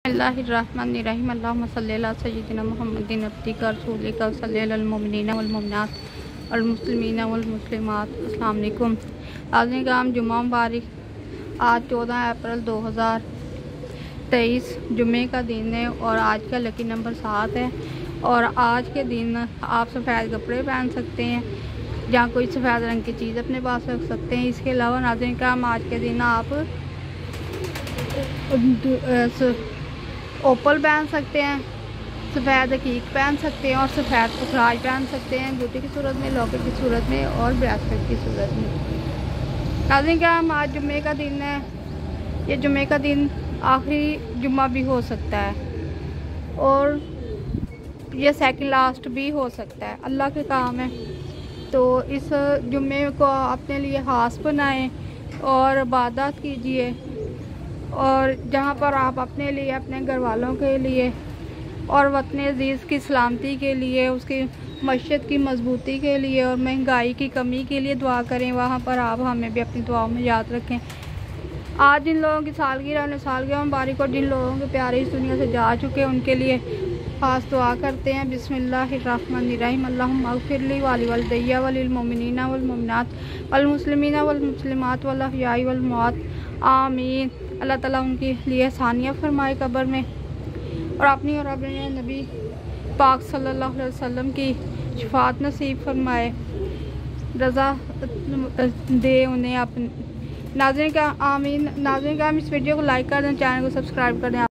बिस्मिल्लाहिर्रहमानिर्रहीम अल्लाहुम्मा सल्ली अला सय्यिदिना मुहम्मदिन अब्दिका रसूलिका सल्लल्लाहु अलैहि मुमिनीना वल मुमिनात वल मुस्लिमीना वल मुस्लिमात। अस्सलाम वालेकुम। नाज़रीन किराम, जुम्मा मुबारक। आज 14 अप्रैल 2023 जुम्मे का दिन है और आज का लकी नंबर 7 है। और आज के दिन आप सफ़ेद कपड़े पहन सकते हैं या कोई सफ़ेद रंग की चीज़ अपने पास रख सकते हैं। इसके अलावा नाज़रीन किराम, आज के दिन आप ओपल पहन सकते हैं, सफ़ेद हकीक पहन सकते हैं और सफ़ेद पुखराज पहन सकते हैं, अंगूठी की सूरत में, लॉकेट की सूरत में और ब्रेसलेट की सूरत में। नाज़रीन किराम, आज जुम्मे का दिन है। ये जुम्मे का दिन आखिरी जुम्मा भी हो सकता है और ये सेकंड लास्ट भी हो सकता है। अल्लाह के काम है, तो इस जुम्मे को अपने लिए ख़ास बनाएं और इबादत कीजिए। और जहाँ पर आप अपने लिए, अपने घर वालों के लिए और वतन अज़ीज़ की सलामती के लिए, उसकी मस्जिद की मजबूती के लिए और महंगाई की कमी के लिए दुआ करें। वहाँ पर आप हमें भी अपनी दुआओं में याद रखें। आज जिन लोगों की सालगिरह मुबारक और जिन लोगों के प्यारे इस दुनिया से जा चुके हैं उनके लिए ख़ास दुआ करते हैं। बिस्मिल्लाहिर्रहमानिर्रहीम अल्लाहुम्मा अग़फ़िरली वलिवालिदैया वलिल मोमिनीना वल मोमिनात वल मुस्लिमीना वल मुस्लिमात वल अहयाई वल अमवात आमीन। अल्लाह ताला उनके लिए आसानियाँ फरमाए कब्र में और अपनी और अपने नबी पाक सल्लल्लाहु अलैहि वसल्लम की शफाअत नसीब फरमाए, रज़ा दे उन्हें अपने। नाज़रीन का आमीन। नाज़रीन का हम इस वीडियो को लाइक कर दें, चैनल को सब्सक्राइब कर दें।